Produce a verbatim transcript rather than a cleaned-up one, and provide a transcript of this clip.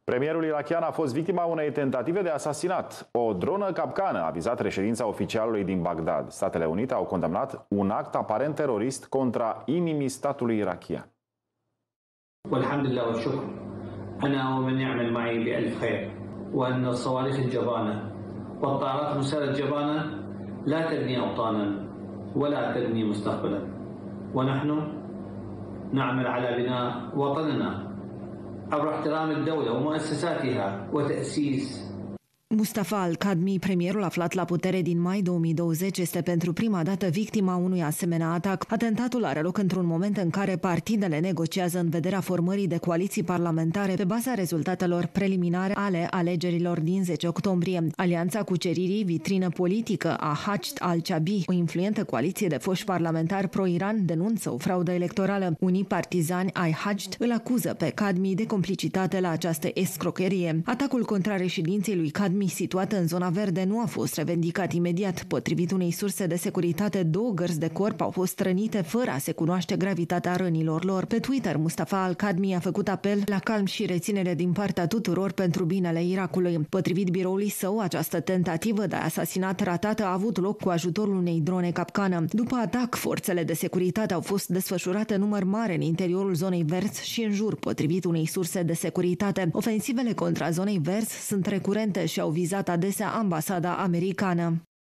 Premierul irakian a fost victima unei tentative de asasinat. O dronă capcană a vizat reședința oficialului din Bagdad. Statele Unite au condamnat un act aparent terorist contra inimii statului irakian. Walhamdulillah wa shukr. Ana wa man ya'mal ma'i bi alf khair. Wa anna as-sawarikh al-jabana wa at-ta'arat musala al-jabana la tabni awtanan wa la tabni mustaqbalan. Wa nahnu na'mal ala bina watanina عبر احترام الدولة ومؤسساتها وتأسيس. Mustafa al-Kadmi, premierul aflat la putere din mai două mii douăzeci, este pentru prima dată victima unui asemenea atac. Atentatul are loc într-un moment în care partidele negociază în vederea formării de coaliții parlamentare pe baza rezultatelor preliminare ale alegerilor din zece octombrie. Alianța Cuceririi, vitrină politică a Hashd al-Shaabi, o influentă coaliție de foști parlamentari pro-Iran, denunță o fraudă electorală. Unii partizani ai Hashd îl acuză pe Kadmi de complicitate la această escrocherie. Atacul contra reședinței lui Kadmi, situată în zona verde, nu a fost revendicat imediat. Potrivit unei surse de securitate, două gărzi de corp au fost rănite fără a se cunoaște gravitatea rănilor lor. Pe Twitter, Mustafa al-Kadmi a făcut apel la calm și reținere din partea tuturor pentru binele Irakului. Potrivit biroului său, această tentativă de asasinat ratată a avut loc cu ajutorul unei drone capcană. După atac, forțele de securitate au fost desfășurate în număr mare în interiorul zonei verzi și în jur, potrivit unei surse de securitate. Ofensivele contra zonei verzi sunt recurente și au vizat adesea ambasada americană.